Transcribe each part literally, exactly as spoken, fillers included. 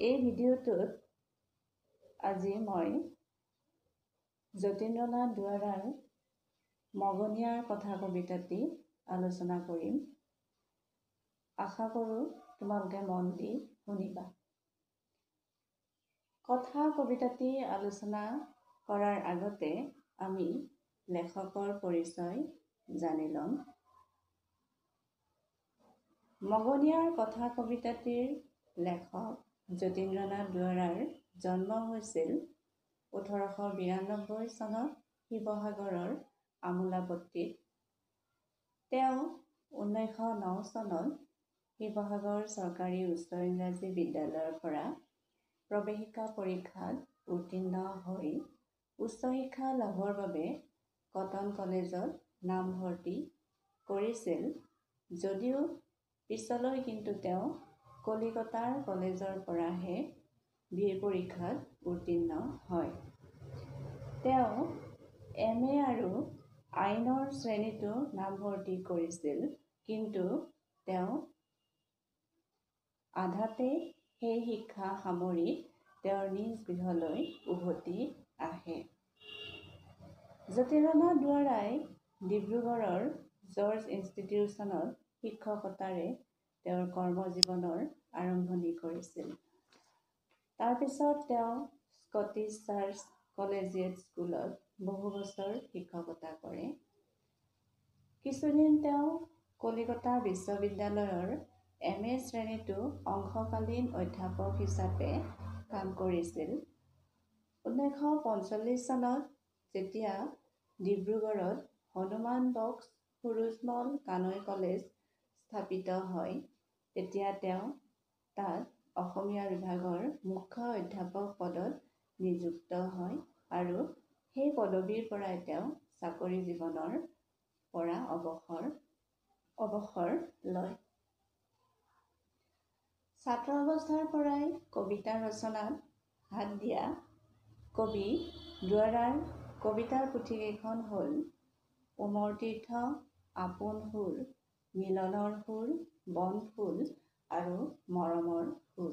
এই ভিডিঅ'টোত আজি মই যতীন্দ্ৰনাথ দুৱৰাৰ মগনিয়াৰ কথা কবিতাটি আলোচনা কৰিম। আশা কৰোঁ তোমালোকে মন দি শুনিবা। কথা কবিতাটি আলোচনা কৰাৰ আগতে আমি লেখকৰ পৰিচয় জানি ল'ম। মগনিয়াৰ কথা কবিতাটিৰ লেখক যতীন্দ্ৰনাথ দুৱৰাৰ জন্ম হৈছিল ওঠৰশ বিৰান্নব্বৈ চনত শিৱসাগৰৰ আমোলাপট্টিত। তেওঁ ঊনৈছশ ন চনত শিৱসাগৰ চৰকাৰী উচ্চ ইংৰাজী বিদ্যালয়ৰ পৰা প্ৰৱেশিকা পৰীক্ষাত উত্তীৰ্ণ হৈ উচ্চ শিক্ষা লাভৰ বাবে কটন কলেজত নামভৰ্তি কৰিছিল, যদিও পিছলৈ কিন্তু তেওঁ কলিকতাৰ কলেজৰ পৰাহে বি এ পৰীক্ষাত উত্তীৰ্ণ হয়। তেওঁ এম এ আৰু আইনৰ শ্ৰেণীতো নামভৰ্তি কৰিছিল, কিন্তু তেওঁ আধাতে সেই শিক্ষা সামৰি তেওঁৰ নিজ গৃহলৈ উভতি আহে। যতীন্দ্ৰনাথ দুৱৰাই ডিব্ৰুগড়ৰ জৰ্জ ইনষ্টিটিউশ্যনত শিক্ষকতাৰে তেওঁৰ কৰ্মজীৱনৰ আৰম্ভণি কৰিছিল। তাৰ পিছত তেওঁ স্কটিছ চাৰ্চ কলেজিয়েট স্কুলত বহু বছৰ শিক্ষকতা কৰে। কিছুদিন তেওঁ কলিকতা বিশ্ববিদ্যালয়ৰ এম এ শ্ৰেণীতো অংশকালীন অধ্যাপক হিচাপে কাম কৰিছিল। ঊনৈছশ পঞ্চল্লিছ চনত যেতিয়া ডিব্ৰুগড়ত হনুমান বক্স সুৰুজমল কানৈ কলেজ স্থাপিত হয়, তেতিয়া তেওঁ তাত অসমীয়া বিভাগৰ মুখ্য অধ্যাপক পদত নিযুক্ত হয় আৰু সেই পদবীৰ পৰাই তেওঁ চাকৰি জীৱনৰ পৰা অৱসৰ অৱসৰ লয়। ছাত্ৰ অৱস্থাৰ পৰাই কবিতা ৰচনাত হাত দিয়া কবি দুৱৰাৰ কবিতাৰ পুথিকেইখন হ'ল উমৰ তীৰ্থ, আপোন সুৰ, মিলনৰ সুৰ, বনফুল আৰু মৰমৰ সুৰ।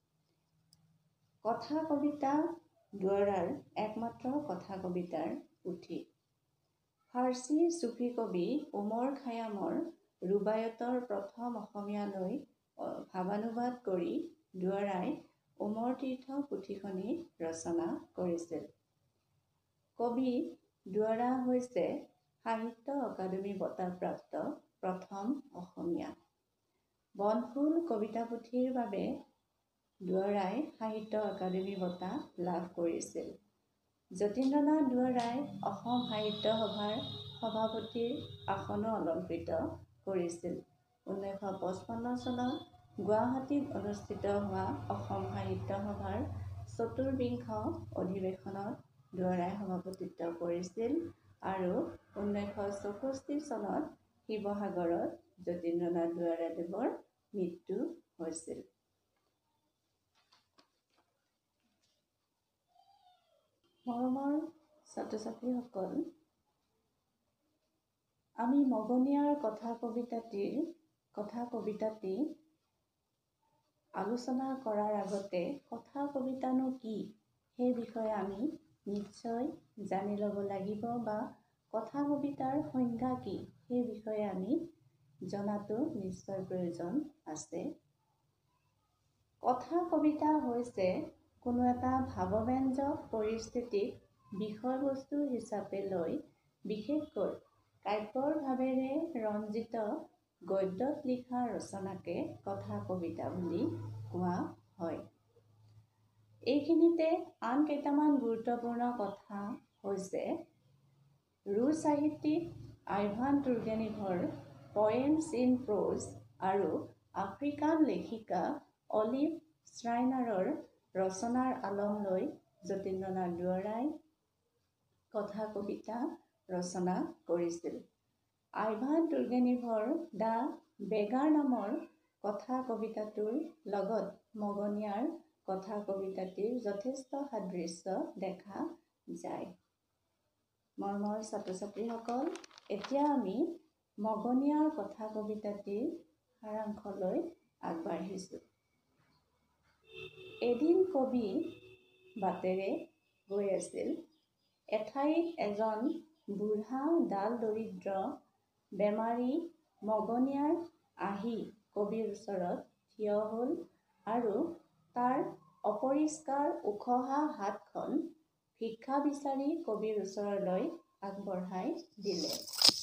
কথা কবিতা দুৱৰাৰ একমাত্ৰ কথা কবিতাৰ পুথি। ফাৰ্চী চুফী কবি উমৰ খায়ামৰ ৰুবায়তৰ প্ৰথম অসমীয়ালৈ ভাৱানুবাদ কৰি দুৱৰাই উমৰ তীৰ্থ পুথিখনি ৰচনা কৰিছিল। কবি দুৱৰা হৈছে সাহিত্য অকাডেমী বঁটা প্ৰাপ্ত প্ৰথম অসমীয়া। বনফুল কবিতা পুথিৰ বাবে দুৱৰাই সাহিত্য অকাডেমী বঁটা লাভ কৰিছিল। যতীন্দ্ৰনাথ দুৱৰাই অসম সাহিত্য সভাৰ সভাপতিৰ আসনো অলংকৃত কৰিছিল। ঊনৈছশ পঁচপন্ন চনত গুৱাহাটীত অনুষ্ঠিত হোৱা অসম সাহিত্য সভাৰ চতুৰ্বিংশ অধিৱেশনত দুৱৰাই সভাপতিত্ব কৰিছিল আৰু ঊনৈছশ চৌষষ্ঠি চনত শিৱসাগৰত যতীন্দ্ৰনাথ দুৱৰাদেৱৰ মৃত্যু হৈছিল। মৰমৰ ছাত্ৰ ছাত্ৰীসকল, আমি মগনিয়াৰ কথা কবিতাটিৰ কথা কবিতাটি আলোচনা কৰাৰ আগতে কথা কবিতানো কি সেই বিষয়ে আমি নিশ্চয় জানি ল'ব লাগিব, বা কথা কবিতাৰ সংজ্ঞা কি সেই বিষয়ে আমি জনাটো নিশ্চয় প্ৰয়োজন আছে। কথা কবিতা হৈছে কোনো এটা ভাৱব্যঞ্জক পৰিস্থিতিক বিষয়বস্তু হিচাপে লৈ বিশেষকৈ কাব্যৰ ভাৱেৰে ৰঞ্জিত গদ্যত লিখা ৰচনাকে কথা কবিতা বুলি কোৱা হয়। এইখিনিতে আন কেইটামান গুৰুত্বপূৰ্ণ কথা হৈছে ৰুছ সাহিত্যিক আইভান তুৰ্গেনিভৰ পয়েমছ ইন প্ৰ'জ আৰু আফ্ৰিকান লেখিকা অলিভ শ্ৰাইনাৰৰ ৰচনাৰ আলম লৈ যতীন্দ্ৰনাথ দুৱৰাই কথা কবিতা ৰচনা কৰিছিল। আইভান তুৰ্গেনিভৰ দ্য বেগাৰ নামৰ কথা কবিতাটোৰ লগত মগনিয়াৰ কথা কবিতাটিৰ যথেষ্ট সাদৃশ্য দেখা যায়। মৰমৰ ছাত্ৰ ছাত্ৰীসকল, এতিয়া আমি মগনিয়াৰ কথা কবিতাটিৰ সাৰাংশলৈ আগবাঢ়িছোঁ। এদিন কবি বাটেৰে গৈ আছিল। এঠাইত এজন বুঢ়া ডাল দৰিদ্ৰ বেমাৰী মগনীয়াৰ আহি কবিৰ ওচৰত থিয় হ'ল আৰু তাৰ অপৰিষ্কাৰ উখহা হাতখন ভিক্ষা বিচাৰি কবিৰ ওচৰলৈ আগবঢ়াই দিলে।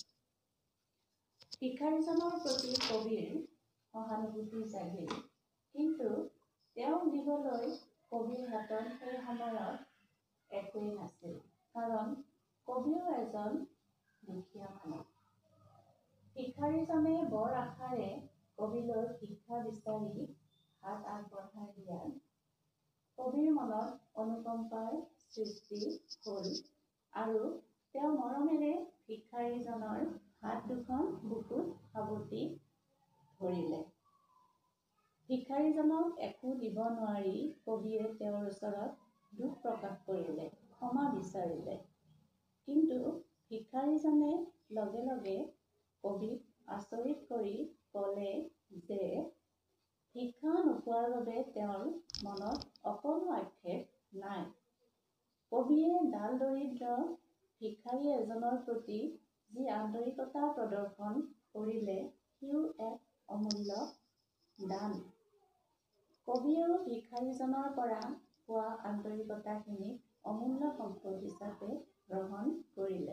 ভিক্ষাৰীজনৰ প্ৰতি কবিৰ সহানুভূতি জাগিল, কিন্তু তেওঁক দিবলৈ কবিৰ হাতত সেই সময়ত একোৱেই নাছিল, কাৰণ কবিও এজন দুখীয়া মানুহ। ভিক্ষাৰীজনে বৰ আশাৰে কবিলৈ ভিক্ষা বিচাৰি হাত আগবঢ়াই দিয়াত কবিৰ মনত অনুকম্পাৰ সৃষ্টি হ'ল আৰু তেওঁ মৰমেৰে ভিক্ষাৰীজনৰ হাত দুখন বুকুত সাৱটি ধৰিলে। ভিক্ষাৰীজনক একো দিব নোৱাৰি কবিয়ে তেওঁৰ ওচৰত দুখ প্ৰকাশ কৰিলে, ক্ষমা বিচাৰিলে। কিন্তু ভিক্ষাৰীজনে লগে লগে কবিক আচৰিত কৰি ক'লে যে ভিক্ষা নোপোৱাৰ বাবে তেওঁৰ মনত অকণো আক্ষেপ নাই। কবিয়ে ডাল দৰিদ্ৰ ভিক্ষাৰী এজনৰ প্ৰতি যি আন্তৰিকতা প্ৰদৰ্শন কৰিলে সিও এক অমূল্য দান। কবিয়েও ভিক্ষাৰীজনৰ পৰা পোৱা আন্তৰিকতাখিনিক অমূল্য সম্পদ হিচাপে গ্ৰহণ কৰিলে।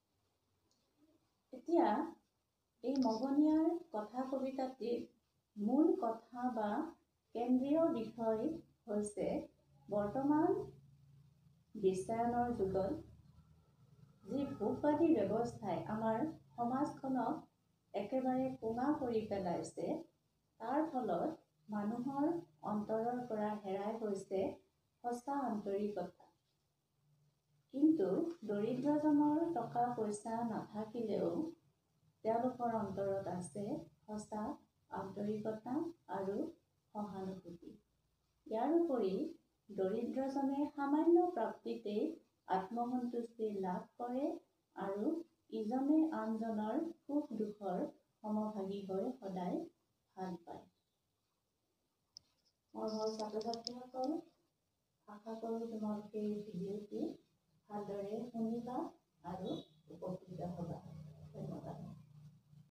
এতিয়া এই মগনীয়াৰ কথা কবিতাটিৰ মূল কথা বা কেন্দ্ৰীয় বিষয় হৈছে বৰ্তমান বিশ্বায়নৰ যুগত যি ভোগবাদী ব্যৱস্থাই আমাৰ সমাজখনক একেবাৰে কোঙা কৰি পেলাইছে, তাৰ ফলত মানুহৰ অন্তৰৰ পৰা হেৰাই গৈছে সঁচা আন্তৰিকতা। কিন্তু দৰিদ্ৰজনৰ টকা পইচা নাথাকিলেও তেওঁলোকৰ অন্তৰত আছে সঁচা আন্তৰিকতা আৰু সহানুভূতি। ইয়াৰোপৰি দৰিদ্ৰজনে সামান্য প্ৰাপ্তিতেই আত্মসন্তুষ্টি লাভ কৰে আৰু ইজনে আনজনৰ সুখ দুখৰ সমভাগী হৈ সদায় ভাল পায়। মোৰ ভাল ছাত্ৰ ছাত্ৰীসকল, আশা কৰোঁ তোমালোকে এই ভিডিঅ'টি ভালদৰে শুনিবা আৰু উপকৃত হ'বা। ধন্যবাদ।